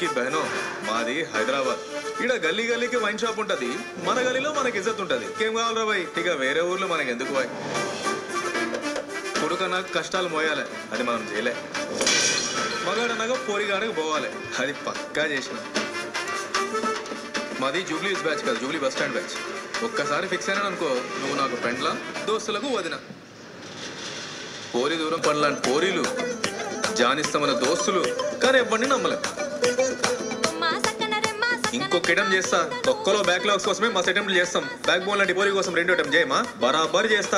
की बहनों మాది హైదరాబాద్ ఇడ గల్లీ గల్లీకి వైన్ షాప్ ఉంటది మన గల్లీలో మనకి ఇజ్జత్ ఉంటది కేం కావాలరా భయ్ ఇక వేరే ఊర్లో మనకి ఎందుకు భయ్ కొడుకన్నా కష్టాలు మోయాలి అది మనం చేయలే మగాడనగా పోరిగాడకు పోవాలి అది పక్కా చేసిన మాది జూబ్లీ బ్యాచ్ కాదు జూబ్లీ బస్ స్టాండ్ బ్యాచ్ ఒక్కసారి ఫిక్స్ అయినా అనుకో నువ్వు నాకు ఫ్రెండ్లా దోస్తులకు వదిన పోరి దూరం పడలాంటి పోరీలు జానిస్తామన్న దోస్తులు కానీ ఎవ్వడిని నమ్మలేం ఇంకొక అటెంప్ట్ చేస్తా ఒక్కలో బ్యాక్లాగ్స్ కోసమే మస్తు అటెంప్ట్ చేస్తాం బ్యాక్ బోన్ లాంటి పోరీ కోసం 2 అటెంప్ట్ చేయమా బరాబర్ చేస్తా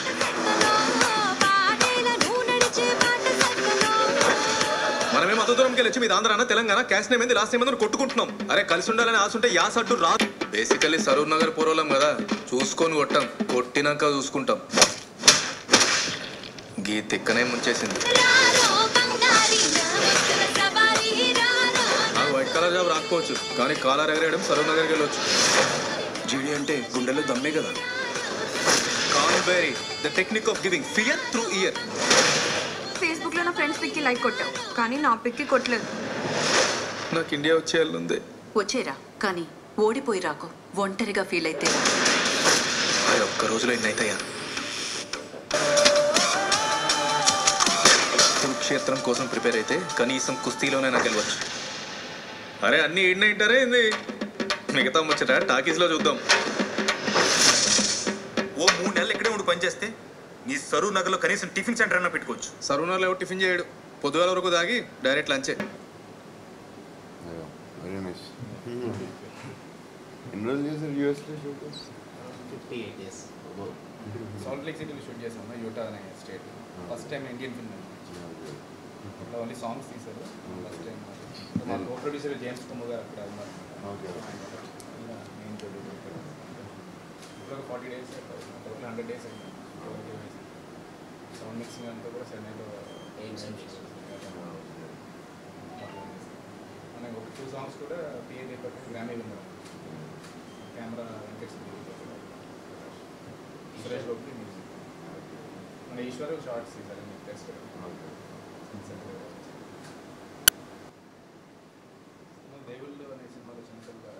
మనమేం అంత దూరంకి వెళ్ళి మీద ఆంధ్రాన తెలంగాణ క్యాష్ నేమ్ ఏంది లాస్ట్ నేమ్ ఏంది కొట్టుకుంటున్నాం అరే కలిసి ఉండాలని ఆశ ఉంటే యాస్ అడ్డు రా బేసికల్లీ సరూర్ నగర్ పోరోలం కదా చూసుకొని కొట్టాం కొట్టినాక చూసుకుంటాం గీ తిక్కనే ముంచేసింది నాకు వైట్ కలర్ జాబ్ రాకపోవచ్చు కానీ కాలర్ ఎగరేయడం సరూర్ నగర్కి వెళ్ళొచ్చు జీడి అంటే గుండెలో దమ్మే కదా కాన్బెరీ the technique of giving fear through ear Facebook లో నా ఫ్రెండ్స్ పిక్కి లైక్ కొట్టావు కానీ నా పిక్కి కొట్టలేదు నాకు ఇండియా వచ్చేయాలంది వచ్చేరా కానీ ఓడిపోయి రాకో ఒంటరిగా ఫీల్ అయితే అది ఒక్క రోజులో ఎన్నైతాయా కురుక్షేత్రం కోసం ప్రిపేర్ అయితే కనీసం కుస్తీలోనే నాకు గెలవచ్చు అరే అన్ని ఏంటంటారే ఏంది మిగతా ముచ్చట టాకీస్లో చూద్దాం ఓ 3 నెలలు ఇక్కడే ఉండి పనిచేస్తే నీ సరూర్ నగర్లో కనీసం టిఫిన్ సెంటర్ అన్నా పెట్టుకోవచ్చు సరూర్ నగర్లో ఎవరు టిఫిన్ చేయడు పొద్దుగాల వరకు తాగి డైరెక్ట్ లంచే సాల్ట్ లేక్ సిటీలో షూట్ చేసాము యూటా అనే state first time Indian film అట్లా ఓన్లీ సాంగ్స్ తీశారు ఫస్ట్ టైం మా కో ప్రొడ్యూసర్ జేమ్స్ కుమార్ గారు అక్కడ ఉన్నారు మెయిన్ ప్రొడ్యూసర్ ఇప్పుడు 40 days టోటల్ 100 days అయింది సౌండ్ మిక్సింగ్ అంతా కూడా చెన్నైలో మనకి ఒక 2 songs కూడా పిఏ దీపక్ గ్రామీ విన్నారు కెమెరా వెంకట్ సురేష్ గోపి మ్యూజిక్ మన ఈశ్వర్ షార్ట్స్ తీశారు టెస్ట్ దేవుళ్ళు అనే సినిమాలో చిన్నగా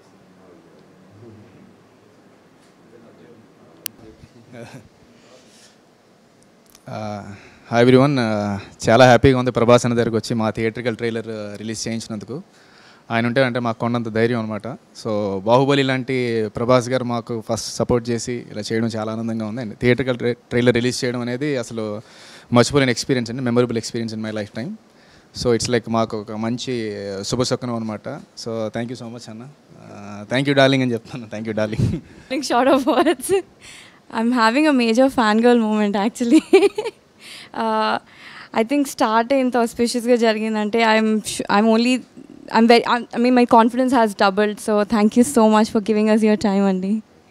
హాయ్ ఎవ్రీవన్ చాలా హ్యాపీగా ఉంది ప్రభాస్ అన్న దగ్గరికి వచ్చి మా థియేట్రికల్ ట్రైలర్ రిలీజ్ చేయించినందుకు ఆయన ఉంటే అంటే మాకు కొన్నంత ధైర్యం అనమాట సో బాహుబలి లాంటి ప్రభాస్ గారు మాకు ఫస్ట్ సపోర్ట్ చేసి ఇలా చేయడం చాలా ఆనందంగా ఉంది అండ్ థియేట్రికల్ ట్రైలర్ రిలీజ్ చేయడం అనేది అసలు మర్చిపోలేని ఎక్స్పీరియన్స్ అండి memorable experience in my life time so it's like మాకు ఒక మంచి శుభశకునం అనమాట so thank you so much అన్న థ్యాంక్ యూ డార్లింగ్ అని చెప్తాను thank you darling short of words I'm having a major fangirl moment actually. I think start ఇంత auspiciousగా జరిగిందంటే I mean my confidence has doubled, so thank you so much for giving us your time అండి.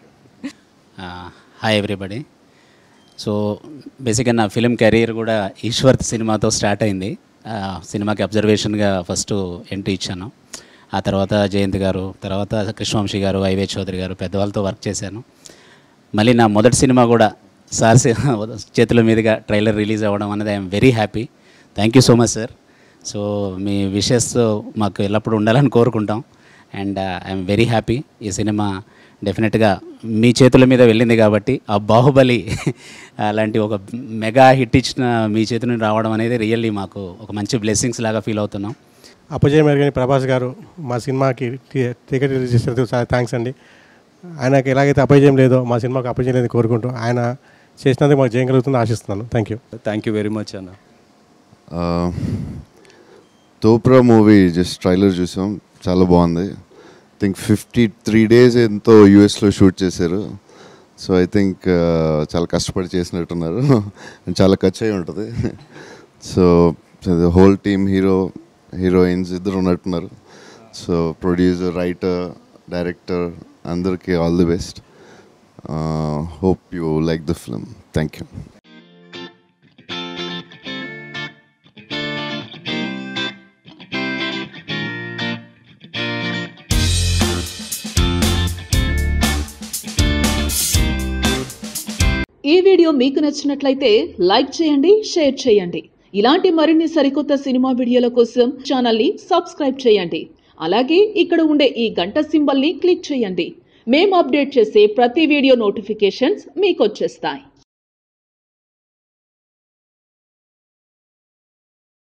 Hi everybody. So బేసిక్గా నా film career కూడా ఈశ్వర్ సినిమాతో start అయింది. సినిమాకి అబ్జర్వేషన్గా first entry ఇచ్చాను. ఆ తర్వాత జయంత్ గారు, తర్వాత కృష్ణవంశీ గారు, ఐవే చౌదరి గారు పెద్దవాళ్ళతో వర్క్ చేశాను. మళ్ళీ నా మొదటి సినిమా కూడా సార్ చేతుల మీదుగా ట్రైలర్ రిలీజ్ అవ్వడం అనేది I'm very happy. Thank you so much sir. So మీ విషెస్ మాకు ఎల్లప్పుడూ ఉండాలని కోరుకుంటాం అండ్ ఐఎమ్ వెరీ హ్యాపీ. ఈ సినిమా డెఫినెట్గా మీ చేతుల మీద వెళ్ళింది కాబట్టి ఆ బాహుబలి అలాంటి ఒక మెగా హిట్ ఇచ్చిన మీ చేతి నుండి రావడం అనేది రియల్లీ మాకు ఒక మంచి బ్లెస్సింగ్స్ లాగా ఫీల్ అవుతున్నాం. అపజయం ఎరగని ప్రభాస్ గారు మా సినిమాకి టికెట్ రిలీజ్ చేసినందుకు చాలా థ్యాంక్స్ అండి. ఆయనకి ఎలాగైతే అపజయం లేదో మా సినిమాకి అపజయం లేదని కోరుకుంటూ ఆయన చేసినందుకు మాకు చేయగలుగుతుందని ఆశిస్తున్నాను. థ్యాంక్ యూ వెరీ మచ్ అన్న. తోప్రా మూవీ జస్ట్ ట్రైలర్ చూసాం, చాలా బాగుంది. ఐ థింక్ 53 days ఎంతో యూఎస్లో షూట్ చేశారు. సో ఐ థింక్ చాలా కష్టపడి చేసినట్టున్నారు చాలా ఖర్చు అయి ఉంటుంది. సో హోల్ టీమ్ హీరోయిన్స్ ఇద్దరు ఉన్నట్టున్నారు. సో ప్రొడ్యూసర్, రైటర్, డైరెక్టర్ అందరికీ all the best. Hope you like the film. Thank you. ఈ వీడియో మీకు నచ్చినట్లయితే లైక్ చేయండి, షేర్ చేయండి. ఇలాంటి మరిన్ని సరికొత్త సినిమా వీడియోల కోసం ఛానల్ని సబ్స్క్రైబ్ చేయండి. అలాగే ఇక్కడ ఉండే ఈ గంట సింబల్ని క్లిక్ చేయండి. మేము అప్డేట్ చేసే ప్రతి వీడియో నోటిఫికేషన్స్ మీకు వచ్చేస్తాయి.